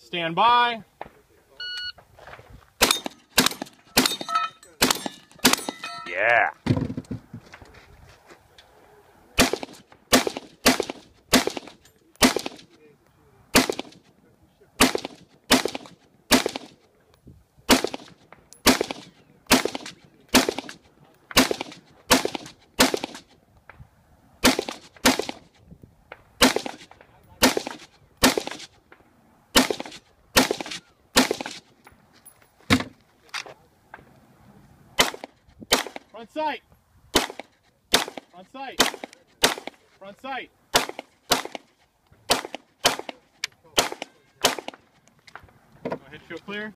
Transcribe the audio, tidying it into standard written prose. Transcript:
Stand by. Yeah. Front sight. Front sight. Front sight. Hit show clear.